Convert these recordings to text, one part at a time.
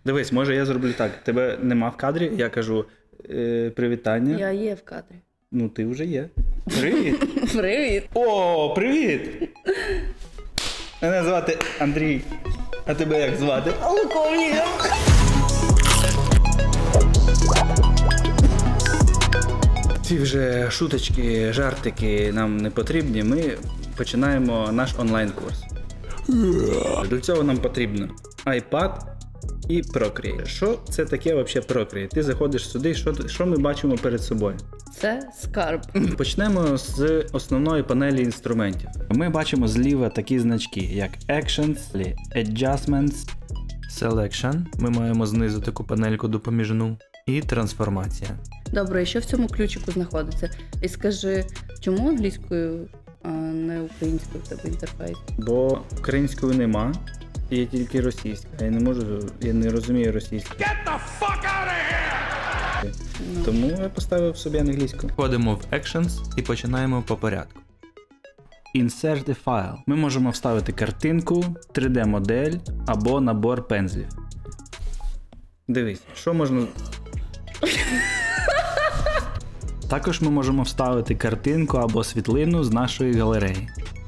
Дивись, може я зроблю так. Тебе нема в кадрі, я кажу привітання. Я є в кадрі. Ну, ти вже є. Привіт. Привіт. О, привіт. Мене звати Андрій. А тебе як звати? Полковником. Ці вже шуточки, жартики нам не потрібні. Ми починаємо наш онлайн-курс. Для цього нам потрібно iPad і Procreate. Що це таке взагалі Procreate? Ти заходиш сюди, що ми бачимо перед собою? Це скарб. Почнемо з основної панелі інструментів. Ми бачимо зліва такі значки, як Actions, Adjustments, Selection. Ми маємо знизу таку панельку допоміжну. І трансформація. Добре, і що в цьому ключику знаходиться? І скажи, чому англійською, а не українською в тебе інтерфейс? Бо українською нема, є тільки російська. Я не розумію російську. Get the fuck out of here! Тому я поставив собі англійську. Входимо в Actions і починаємо по порядку. Insert a file. Ми можемо вставити картинку, 3D-модель або набор пензлів. Дивись, що можна... Також ми можемо вставити картинку або світлину з нашої галереї.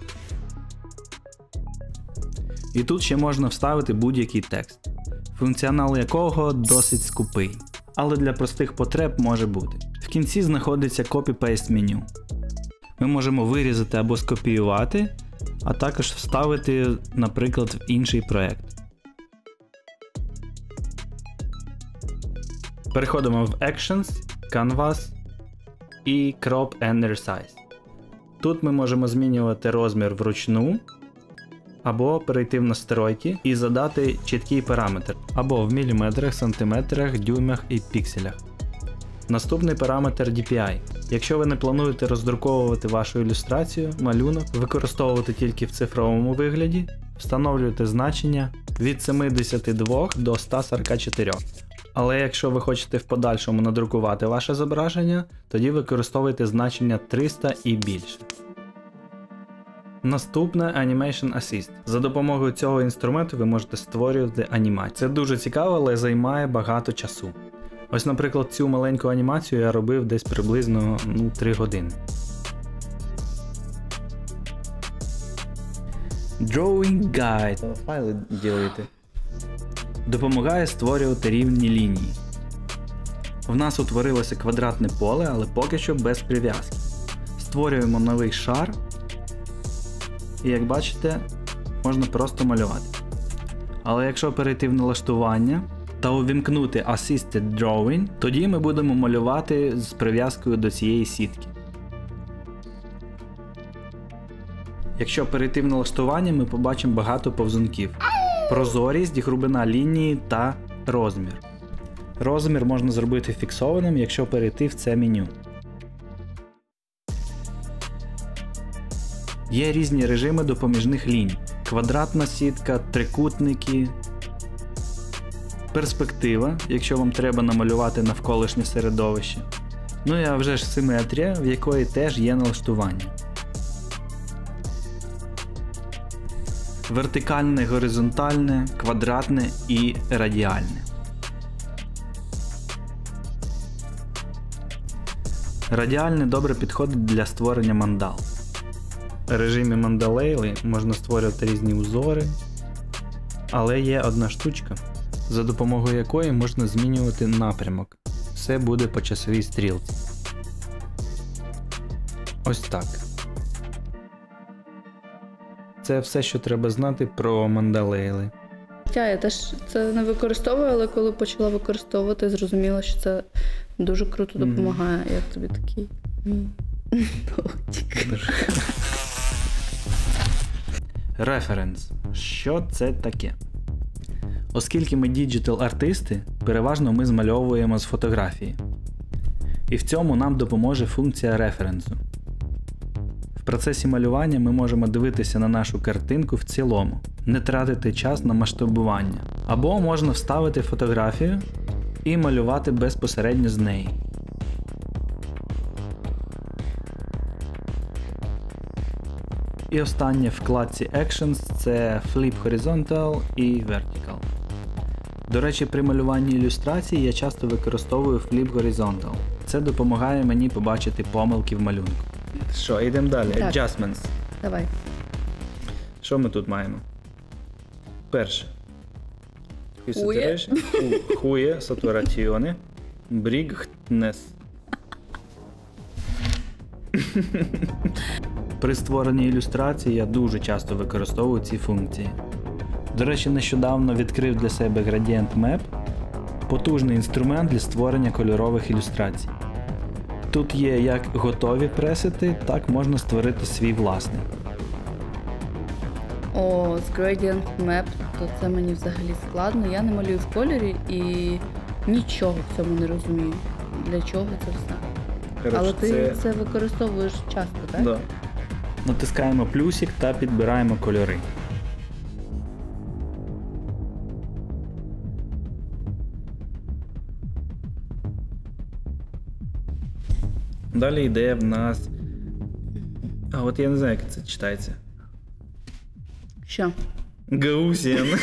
І тут ще можна вставити будь-який текст, функціонал якого досить скупий, але для простих потреб може бути. В кінці знаходиться Copy-Paste меню. Ми можемо вирізати або скопіювати, а також вставити, наприклад, в інший проект. Переходимо в Actions, Canvas і Crop and Resize. Тут ми можемо змінювати розмір вручну, або перейти в настройки і задати чіткий параметр, або в міліметрах, сантиметрах, дюймах і пікселях. Наступний параметр DPI. Якщо ви не плануєте роздруковувати вашу ілюстрацію, малюнок, використовувати тільки в цифровому вигляді, встановлюєте значення від 72 до 144. Але якщо ви хочете в подальшому надрукувати ваше зображення, тоді використовуйте значення 300 і більше. Наступне Animation Assist. За допомогою цього інструменту ви можете створювати анімацію. Це дуже цікаво, але займає багато часу. Ось, наприклад, цю маленьку анімацію я робив десь приблизно 3 години. Drawing Guide. Файли ділити. Допомагає створювати рівні лінії. В нас утворилося квадратне поле, але поки що без прив'язки. Створюємо новий шар. І як бачите, можна просто малювати. Але якщо перейти в налаштування та увімкнути Assisted Drawing, тоді ми будемо малювати з прив'язкою до цієї сітки. Якщо перейти в налаштування, ми побачимо багато повзунків. Прозорість, глибина лінії та розмір. Розмір можна зробити фіксованим, якщо перейти в це меню. Є різні режими допоміжних ліній. Квадратна сітка, трикутники, перспектива, якщо вам треба намалювати навколишнє середовище. Ну і а вже ж симетрія, в якої теж є налаштування. Вертикальне, горизонтальне, квадратне і радіальне. Радіальне добре підходить для створення мандал. В режимі мандалейли можна створювати різні узори, але є одна штучка, за допомогою якої можна змінювати напрямок. Все буде по часовій стрілці. Ось так. Це все, що треба знати про мандалейли. Я теж це не використовую, але коли почала використовувати, зрозуміла, що це дуже круто допомагає. Як тобі такий нотик. Референс. Що це таке? Оскільки ми діджитал-артисти, переважно ми змальовуємо з фотографії. І в цьому нам допоможе функція референсу. В процесі малювання ми можемо дивитися на нашу картинку в цілому, не тратити час на масштабування. Або можна вставити фотографію і малювати безпосередньо з неї. І останнє в вкладці Actions – це Flip Horizontal і Vertical. До речі, при малюванні ілюстрацій я часто використовую Flip Horizontal. Це допомагає мені побачити помилки в малюнку. Що, йдемо далі. Так. Adjustments. Давай. Що ми тут маємо? Перше. Хує, сатураціоне, брігтнес. При створенні ілюстрації я дуже часто використовую ці функції. До речі, нещодавно відкрив для себе Gradient Map – потужний інструмент для створення кольорових ілюстрацій. Тут є як готові пресети, так можна створити свій власний. О, з Gradient Map, то це мені взагалі складно. Я не малюю в кольорі і нічого в цьому не розумію. Для чого це все? Коротше, Але ти це використовуєш часто, так? Да. Натискаємо плюсик та підбираємо кольори. Далі йде в нас... А от я не знаю, як це читається. Що? Gaussian.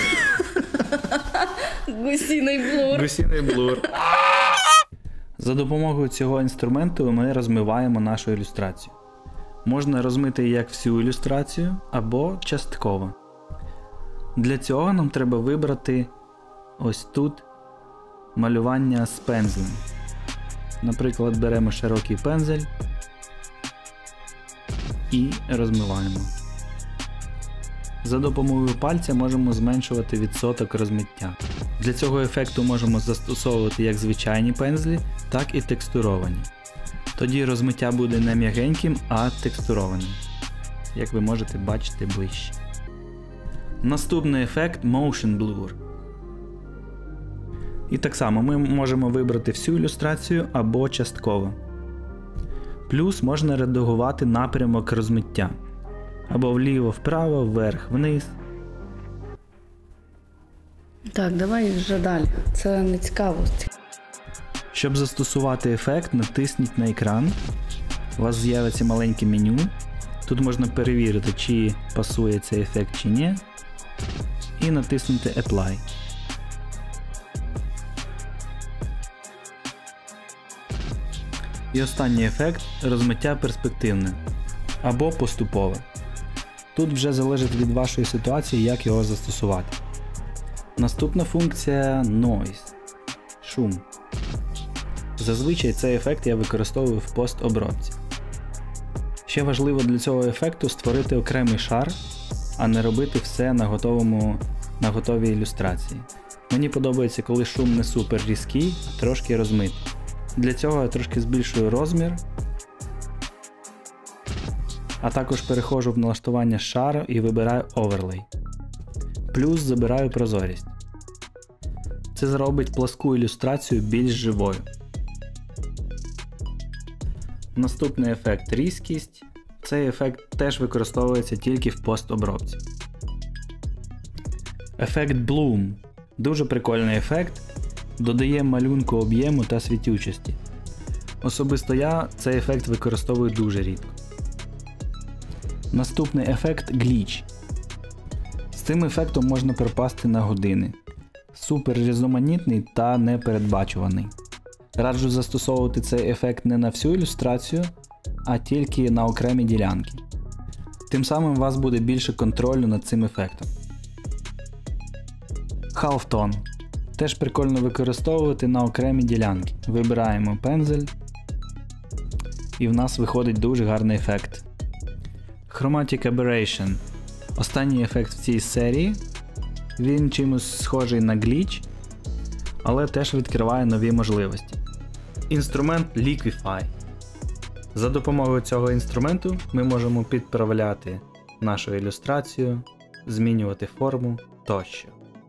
Гусіний блур. Гусіний блур. За допомогою цього інструменту ми розмиваємо нашу ілюстрацію. Можна розмити як всю ілюстрацію, або частково. Для цього нам треба вибрати ось тут малювання з пензлем. Наприклад, беремо широкий пензель і розмиваємо. За допомогою пальця можемо зменшувати відсоток розмиття. Для цього ефекту можемо застосовувати як звичайні пензлі, так і текстуровані. Тоді розмиття буде не м'ягеньким, а текстурованим, як ви можете бачити ближче. Наступний ефект Motion Blur. І так само ми можемо вибрати всю ілюстрацію або частково. Плюс можна редагувати напрямок розмиття. Або вліво-вправо, вверх-вниз. Так, давай вже далі. Це не цікаво. Щоб застосувати ефект, натисніть на екран. У вас з'явиться маленьке меню. Тут можна перевірити, чи пасує цей ефект чи ні. І натиснути Apply. І останній ефект – розмиття перспективне або поступове. Тут вже залежить від вашої ситуації, як його застосувати. Наступна функція Noise – шум. Зазвичай цей ефект я використовую в постобробці. Ще важливо для цього ефекту створити окремий шар, а не робити все на готовій ілюстрації. Мені подобається, коли шум не супер різкий, а трошки розмитий. Для цього я трошки збільшую розмір, а також переходжу в налаштування шару і вибираю Overlay. Плюс забираю прозорість. Це зробить пласку ілюстрацію більш живою. Наступний ефект різкість. Цей ефект теж використовується тільки в постобробці. Ефект Bloom. Дуже прикольний ефект. Додає малюнку об'єму та світючості. Особисто я цей ефект використовую дуже рідко. Наступний ефект Glitch. З цим ефектом можна пропасти на години. Супер різноманітний та непередбачуваний. Раджу застосовувати цей ефект не на всю ілюстрацію, а тільки на окремі ділянки. Тим самим у вас буде більше контролю над цим ефектом. Halftone. Теж прикольно використовувати на окремі ділянки. Вибираємо пензель і в нас виходить дуже гарний ефект. Chromatic Aberration. Останній ефект в цій серії. Він чимось схожий на Glitch, але теж відкриває нові можливості. Інструмент Liquify. За допомогою цього інструменту ми можемо підправляти нашу ілюстрацію, змінювати форму тощо.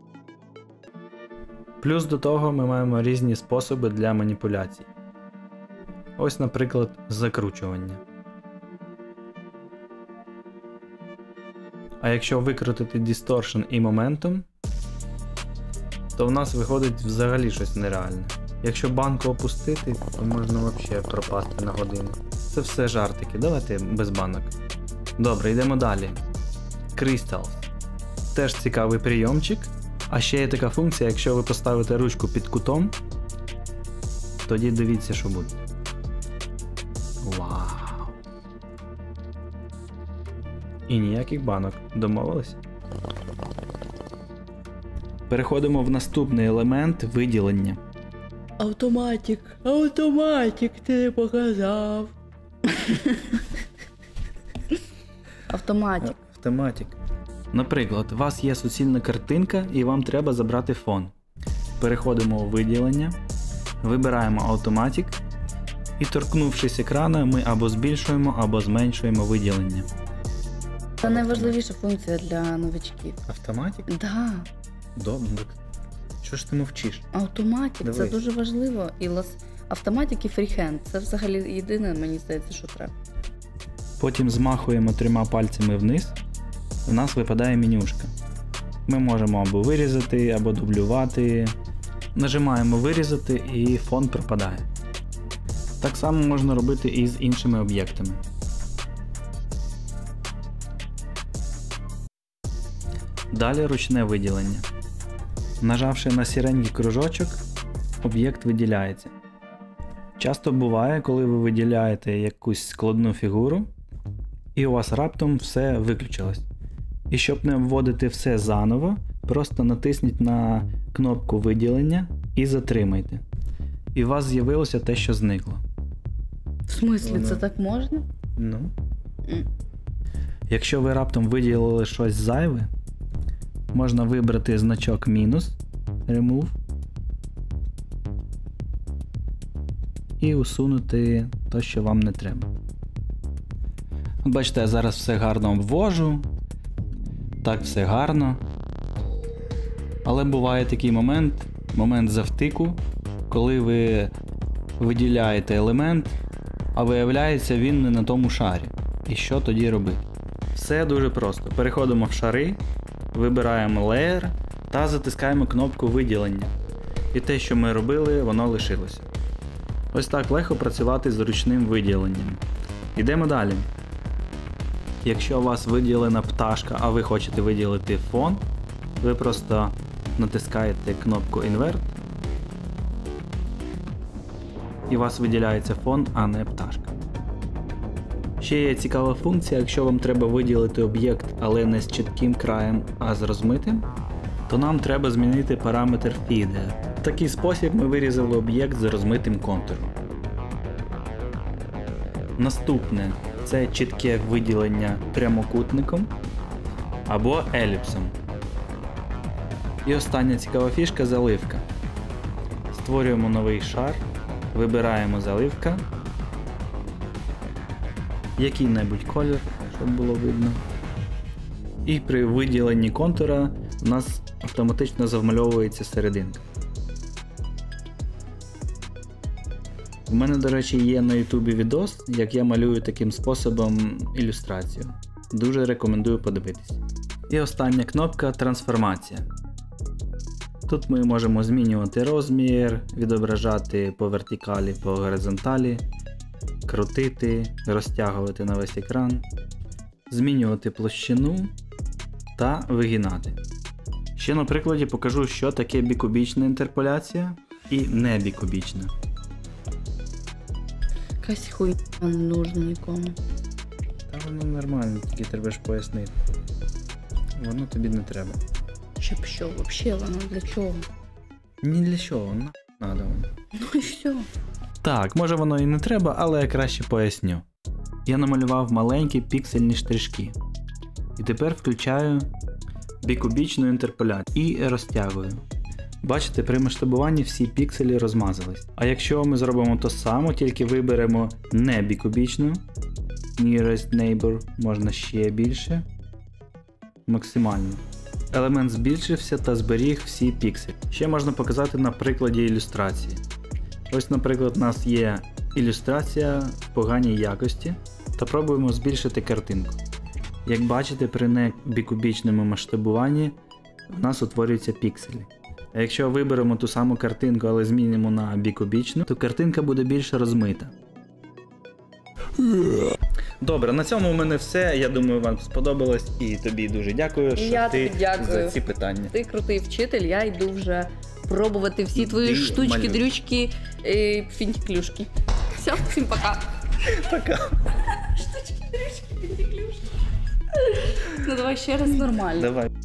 Плюс до того ми маємо різні способи для маніпуляцій. Ось, наприклад, закручування. А якщо викрутити Distortion і Momentum, то в нас виходить взагалі щось нереальне. Якщо банку опустити, то можна взагалі пропасти на годину. Це все жартики, давайте без банок. Добре, йдемо далі. Crystals. Теж цікавий прийомчик. А ще є така функція, якщо ви поставите ручку під кутом, тоді дивіться, що буде. Вау! І ніяких банок. Домовились? Переходимо в наступний елемент виділення. Автоматик, ти не показав. Автоматик. Автоматик. Наприклад, у вас є суцільна картинка і вам треба забрати фон. Переходимо у виділення, вибираємо автоматик і, торкнувшись екрана, ми або збільшуємо, або зменшуємо виділення. Це найважливіша функція для новичків. Автоматик? Да. Добре. Що ж ти мовчиш? Автоматик, Дивись. це дуже важливо. І автоматик і фріхенд. Це взагалі єдине, мені здається, що треба. Потім змахуємо 3 пальцями вниз, в нас випадає менюшка. Ми можемо або вирізати, або дублювати. Нажимаємо вирізати і фон пропадає. Так само можна робити і з іншими об'єктами. Далі ручне виділення. Нажавши на сіренький кружочок, об'єкт виділяється. Часто буває, коли ви виділяєте якусь складну фігуру, і у вас раптом все виключилось. І щоб не вводити все заново, просто натисніть на кнопку виділення і затримайте. І у вас з'явилося те, що зникло. В смислі, це так можна? Ну. Якщо ви раптом виділили щось зайве, можна вибрати значок мінус, remove, і усунути те, що вам не треба. Бачите, я зараз все гарно обвожу, так все гарно. Але буває такий момент завтику, коли ви виділяєте елемент, а виявляється він не на тому шарі. І що тоді робити? Все дуже просто. Переходимо в шари, вибираємо Layer та затискаємо кнопку виділення. І те, що ми робили, воно лишилося. Ось так легко працювати з ручним виділенням. Йдемо далі. Якщо у вас виділена пташка, а ви хочете виділити фон, ви просто натискаєте кнопку Invert, і у вас виділяється фон, а не пташка. Ще є цікава функція, якщо вам треба виділити об'єкт, але не з чітким краєм, а з розмитим, то нам треба змінити параметр Feeder. В такий спосіб ми вирізали об'єкт з розмитим контуром. Наступне – це чітке виділення прямокутником або еліпсом. І остання цікава фішка – заливка. Створюємо новий шар, вибираємо заливка, який-небудь колір, щоб було видно. І при виділенні контура у нас автоматично завмальовується серединка. У мене, до речі, є на YouTube відос, як я малюю таким способом ілюстрацію. Дуже рекомендую подивитись. І остання кнопка трансформація. Тут ми можемо змінювати розмір, відображати по вертикалі, по горизонталі, крутити, розтягувати на весь екран, змінювати площину та вигинати. Ще на прикладі покажу, що таке бікубічна інтерполяція і небікубічна. Якась хуйня не нужна нікому. Та воно нормально, тільки треба ж пояснити. Воно тобі не треба. Щоб що, взагалі воно для чого? Ні для чого, надо воно. Ну і все. Так, може воно і не треба, але я краще поясню. Я намалював маленькі піксельні штришки. І тепер включаю бікубічну інтерполяцію і розтягую. Бачите, при масштабуванні всі пікселі розмазались. А якщо ми зробимо то саме, тільки виберемо не бікубічну, Nearest Neighbor, можна ще більше, максимально. Елемент збільшився та зберіг всі пікселі. Ще можна показати на прикладі ілюстрації. Ось, наприклад, у нас є ілюстрація в поганій якості, та пробуємо збільшити картинку. Як бачите, при небікубічному масштабуванні у нас утворюються пікселі. А якщо виберемо ту саму картинку, але змінимо на бікубічну, то картинка буде більш розмита. Добре, на цьому у мене все. Я думаю, вам сподобалось і тобі дуже дякую, що Я ти тобі дякую. за ці питання. Ти крутий вчитель, я йду вже пробувати всі твої Ти штучки, малюй. дрючки, фінтіклюшки. Все, всім пока. Пока. Штучки, дрючки, фінтіклюшки. Ну давай ще раз нормально. Давай.